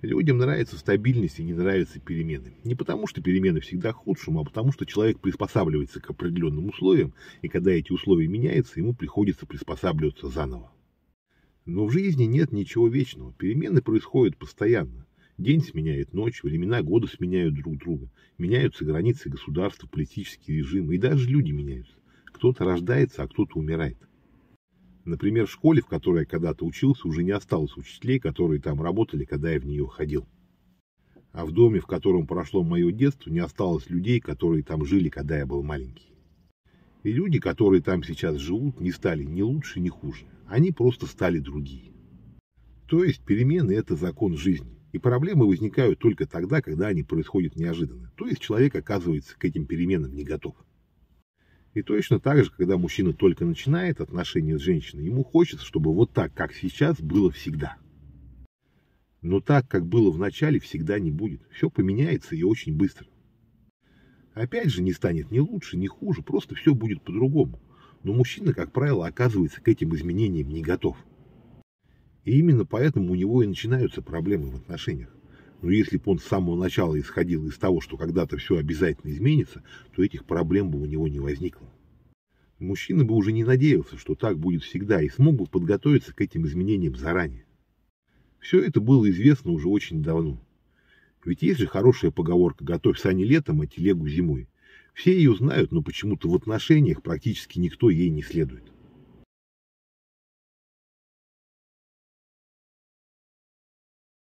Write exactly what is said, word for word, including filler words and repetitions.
Людям нравится стабильность и не нравятся перемены. Не потому, что перемены всегда к худшему, а потому, что человек приспосабливается к определенным условиям, и когда эти условия меняются, ему приходится приспосабливаться заново. Но в жизни нет ничего вечного. Перемены происходят постоянно. День сменяет ночь, времена года сменяют друг друга. Меняются границы государства, политические режимы, и даже люди меняются. Кто-то рождается, а кто-то умирает. Например, в школе, в которой я когда-то учился, уже не осталось учителей, которые там работали, когда я в нее ходил. А в доме, в котором прошло мое детство, не осталось людей, которые там жили, когда я был маленький. И люди, которые там сейчас живут, не стали ни лучше, ни хуже. Они просто стали другие. То есть перемены – это закон жизни. И проблемы возникают только тогда, когда они происходят неожиданно. То есть человек оказывается к этим переменам не готов. И точно так же, когда мужчина только начинает отношения с женщиной, ему хочется, чтобы вот так, как сейчас, было всегда. Но так, как было в начале, всегда не будет. Все поменяется и очень быстро. Опять же, не станет ни лучше, ни хуже, просто все будет по-другому. Но мужчина, как правило, оказывается к этим изменениям не готов. И именно поэтому у него и начинаются проблемы в отношениях. Но если бы он с самого начала исходил из того, что когда-то все обязательно изменится, то этих проблем бы у него не возникло. Мужчина бы уже не надеялся, что так будет всегда, и смог бы подготовиться к этим изменениям заранее. Все это было известно уже очень давно. Ведь есть же хорошая поговорка «готовь сани летом, а телегу зимой». Все ее знают, но почему-то в отношениях практически никто ей не следует.